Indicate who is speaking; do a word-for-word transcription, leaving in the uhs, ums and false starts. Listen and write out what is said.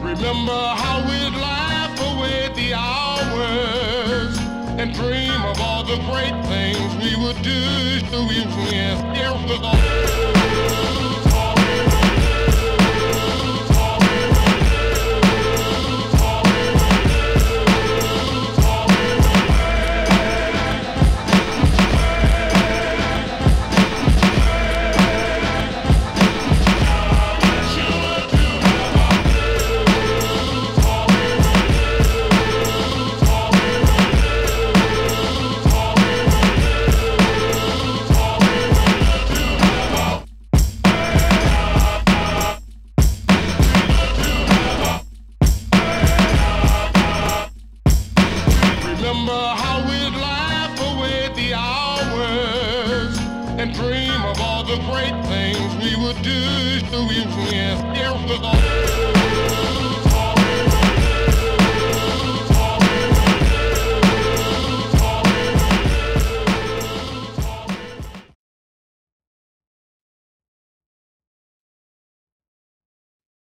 Speaker 1: Remember how we'd laugh away the hours and dream of all the great things we would do. So we went there with all. Remember how we'd laugh away the hours and dream of all the great things we would do. So we went there with all.